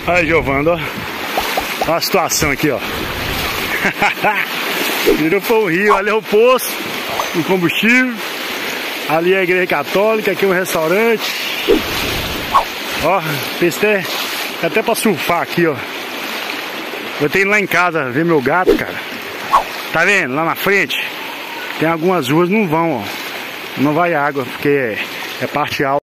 Aí, Giovando, ó. Olha a situação aqui, ó. Virou para o rio, ali é o poço, o combustível. Ali é a igreja católica, aqui é um restaurante. Ó, fez até pra surfar aqui, ó. Eu tenho lá em casa ver meu gato, cara. Tá vendo? Lá na frente tem algumas ruas não vão, ó. Não vai água, porque é parte alta.